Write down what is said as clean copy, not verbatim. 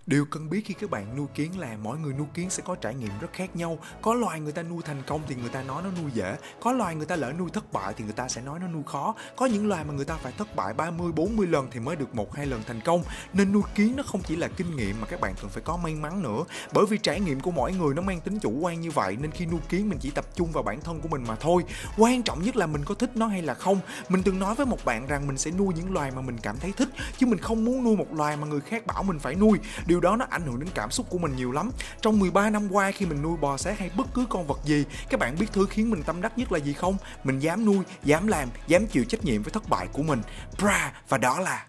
Điều cần biết khi các bạn nuôi kiến là mỗi người nuôi kiến sẽ có trải nghiệm rất khác nhau. Có loài người ta nuôi thành công thì người ta nói nó nuôi dễ. Có loài người ta lỡ nuôi thất bại thì người ta sẽ nói nó nuôi khó. Có những loài mà người ta phải thất bại 30, 40 lần thì mới được 1, 2 lần thành công. Nên nuôi kiến nó không chỉ là kinh nghiệm mà các bạn cần phải có may mắn nữa. Bởi vì trải nghiệm của mỗi người nó mang tính chủ quan như vậy, nên khi nuôi kiến mình chỉ tập trung vào bản thân của mình mà thôi. Quan trọng nhất là mình có thích nó hay là không. Mình từng nói với một bạn rằng mình sẽ nuôi những loài mà mình cảm thấy thích, chứ mình không muốn nuôi một loài mà người khác bảo mình phải nuôi. Điều đó nó ảnh hưởng đến cảm xúc của mình nhiều lắm. Trong 13 năm qua khi mình nuôi bò sát hay bất cứ con vật gì, các bạn biết thứ khiến mình tâm đắc nhất là gì không? Mình dám nuôi, dám làm, dám chịu trách nhiệm với thất bại của mình. Và đó là